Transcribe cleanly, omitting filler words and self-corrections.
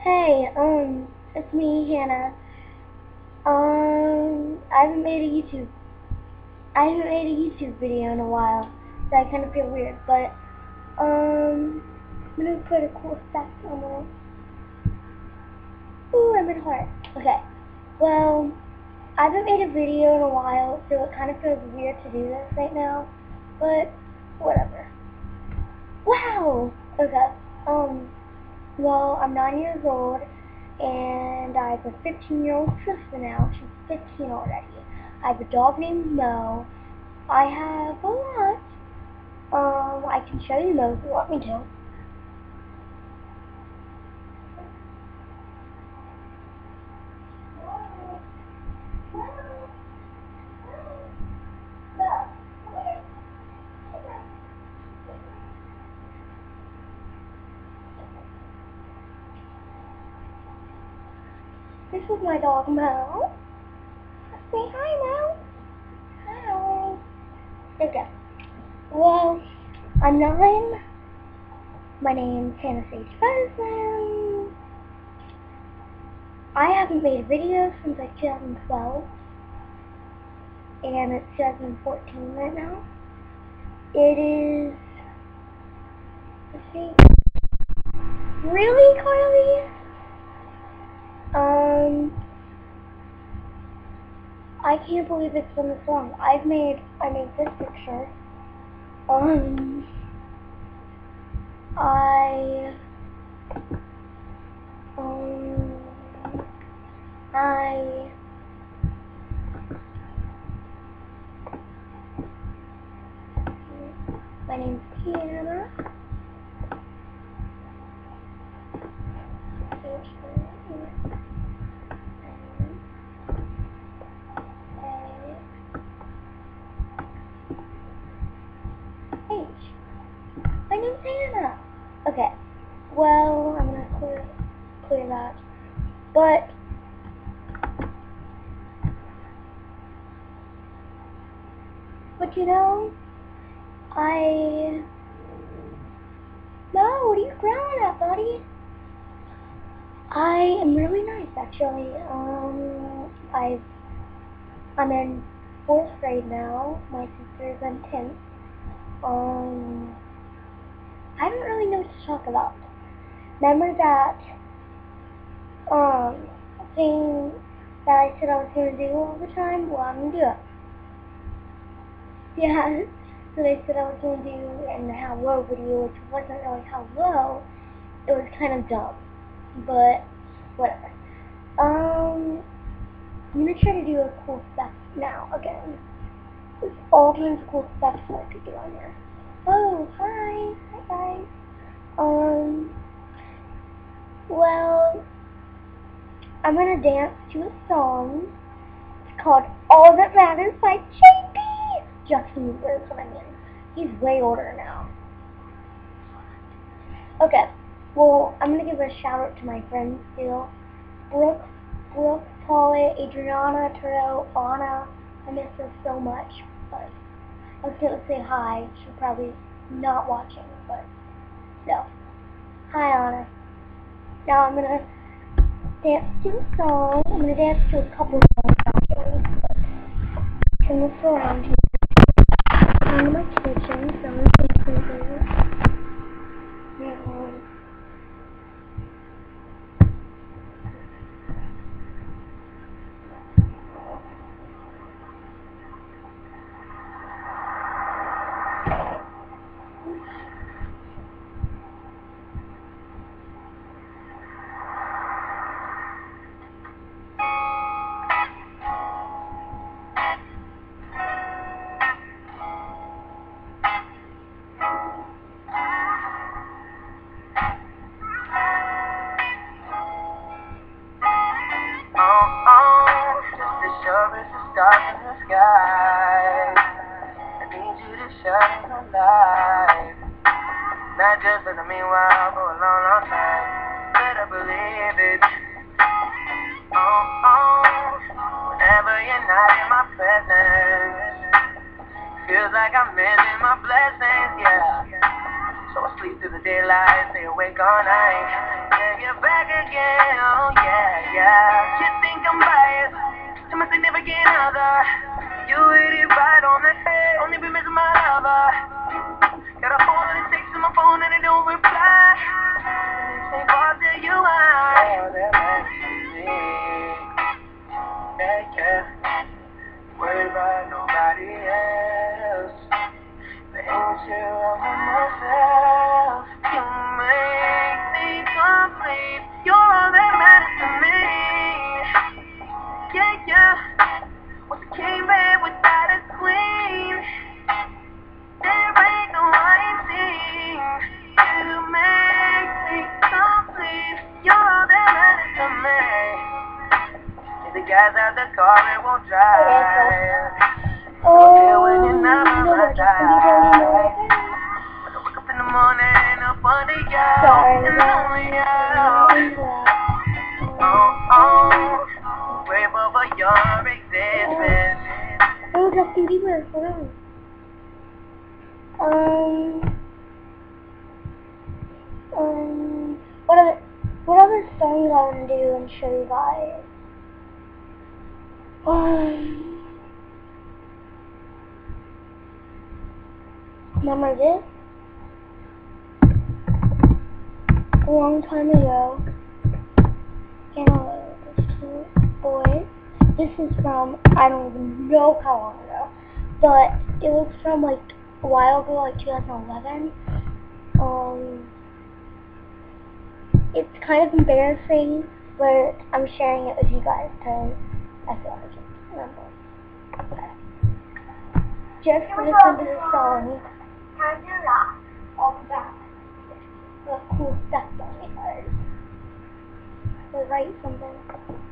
Hey, it's me, Hannah. I haven't made a YouTube video in a while, so I kind of feel weird, but, I'm gonna put a cool effect on it. Ooh, I'm in heart. Okay, well, I haven't made a video in a while, so it kind of feels weird to do this right now, but, whatever. Wow! Okay, well, I'm 9 years old, and I have a 15-year-old sister now. She's 15 already. I have a dog named Mo. I have a lot. I can show you Mo if you want me to. This is my dog Mo. Say hi, Mo. Hi. Okay. Well, I'm 9. My name's Hannah Sage Bozeman. I haven't made a video since like 2012, and it's 2014 right now. It is, let's see, really, Carly? I can't believe it's been this long. I made this picture. My name's Tiana. My name's Hannah. Okay. Well, I'm gonna clear that. But you know, No, what are you growling at, buddy? I am really nice, actually. I'm in 4th grade now. My sister's in 10th. I don't really know what to talk about. Remember that, thing that I said I was going to do all the time? Well, I'm going to do it. Yeah, so they said I was going to do in the How Low video, which wasn't really How Low. It was kind of dumb. But, whatever. I'm going to try to do a cool stuff now, again. There's all kinds of cool stuff that I could do on here. Oh, hi. Hi, guys. Well, I'm going to dance to a song. It's called All That Matters by JP. Justin Bieber is what I mean. He's way older now. Okay, well, I'm going to give a shout out to my friends still. Brooke, Polly, Adriana, Turo, Anna. I miss her so much, but I was going to say hi. She's probably not watching, but no. Hi, Anna. Now I'm going to dance to a song. I'm going to dance to a couple of songs, actually. Turn this around here. I'm in my kitchen, so I'm going to take this. Stars in the sky, I need you to shine a light. Not just for the meanwhile, for a long, long time. Better believe it. Whenever you're not in my presence, feels like I'm missing my blessings, yeah. So I sleep through the daylight, stay awake all night. Yeah, you're back again. again. Oh yeah, yeah. You think I'm biased to my significant other? You hit it right on the head. Only be missing my lover. Got a phone and it takes to my phone and it don't reply. Say, what do you want? Oh, that matters to me. Yeah, yeah. Worried about nobody else. But ain't you all by myself? You make me complete. You're all that matters to me. Yeah, yeah. What's a king man without a queen? There ain't no one thing. You make me complete. You're all that matters to me. If the guys out the car, it won't drive. When you're not on my side. When I wake up in the morning, up under y'all, and only y'all. Oh, grateful for your existence. Oh, Justin Bieber, hold on. What other songs I want to do and show you guys? Remember this? A long time ago, this cute boy. This is from, I don't even know how long ago, but it was from like a while ago, like 2011. It's kind of embarrassing, but I'm sharing it with you guys because I feel like it's remember. Okay. Just listen to the song. All that. The cool stuff that we heard. So write something.